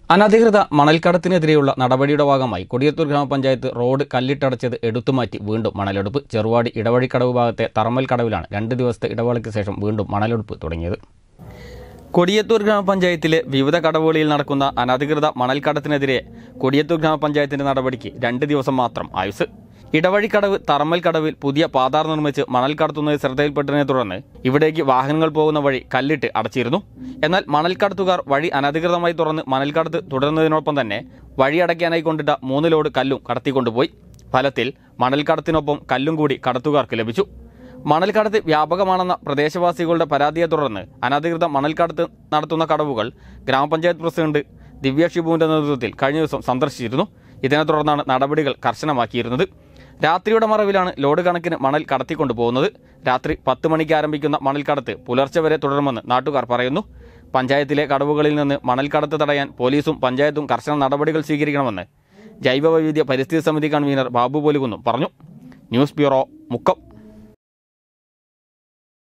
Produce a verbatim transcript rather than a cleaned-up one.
അനധികൃത മണൽക്കടത്തിനെതിരെയുള്ള നടപടിയുടെ ഭാഗമായി കൊടിയത്തൂർ ഗ്രാമപഞ്ചായത്ത് റോഡ് കല്ലിട്ടടച്ചത് എടുത്തുമാറ്റി വീണ്ടും മണലെടുപ്പ്. ചെറുവാടി ഇടവഴിക്കടവ് ഭാഗത്തെ തറമ്മൽ കടവിലാണ് രണ്ട് ദിവസത്തെ ഇടവേളയ്ക്ക് ശേഷം വീണ്ടും മണലെടുപ്പ് തുടങ്ങിയത്. കൊടിയത്തൂർ ഗ്രാമപഞ്ചായത്തിലെ വിവിധ കടവുകളിൽ നടക്കുന്ന അനധികൃത മണൽക്കടത്തിനെതിരെ കൊടിയത്തൂർ ഗ്രാമപഞ്ചായത്തിന്റെ നടപടിക്ക് രണ്ട് ദിവസം മാത്രം ആയുസ്. ഇടവഴിക്കടവ് തറമ്മൽ കടവിൽ പുതിയ പാതാർ നിർമ്മിച്ച് മണൽ കടത്തുന്നത് ശ്രദ്ധയിൽപ്പെട്ടതിനെ തുടർന്ന് ഇവിടേക്ക് വാഹനങ്ങൾ പോകുന്ന വഴി കല്ലിട്ട് അടച്ചിരുന്നു. എന്നാൽ മണൽക്കടത്തുകാർ വഴി അനധികൃതമായി തുറന്ന് മണൽക്കടത്ത് തുടരുന്നതിനൊപ്പം തന്നെ വഴി അടയ്ക്കാനായി കൊണ്ടിട്ട മൂന്ന് ലോഡ് കല്ലും കടത്തിക്കൊണ്ടുപോയി. ഫലത്തിൽ മണൽക്കടത്തിനൊപ്പം കല്ലും കൂടി കടത്തുകാർക്ക് ലഭിച്ചു. മണൽക്കടത്ത് വ്യാപകമാണെന്ന പ്രദേശവാസികളുടെ പരാതിയെ തുടർന്ന് അനധികൃത മണൽക്കടത്ത് നടത്തുന്ന കടവുകൾ ഗ്രാമപഞ്ചായത്ത് പ്രസിഡന്റ് ദിവ്യ ഷിബുവിന്റെ നേതൃത്വത്തിൽ കഴിഞ്ഞ ദിവസം സന്ദർശിച്ചിരുന്നു. ഇതിനെ തുടർന്നാണ് നടപടികൾ കർശനമാക്കിയിരുന്നത്. രാത്രിയുടെ മറവിലാണ് ലോഡ് കണക്കിന് മണൽ കടത്തിക്കൊണ്ടുപോകുന്നത്. രാത്രി പത്ത് മണിക്ക് ആരംഭിക്കുന്ന മണൽക്കടത്ത് പുലർച്ചെ വരെ തുടരുമെന്ന് നാട്ടുകാർ പറയുന്നു. പഞ്ചായത്തിലെ കടവുകളിൽ നിന്ന് മണൽക്കടത്ത് തടയാൻ പോലീസും പഞ്ചായത്തും കർശന നടപടികൾ സ്വീകരിക്കണമെന്ന് ജൈവവൈവിധ്യ പരിസ്ഥിതി സമിതി കൺവീനർ ബാബു പോലുകുന്നും പറഞ്ഞു. News bureau, Mukkam.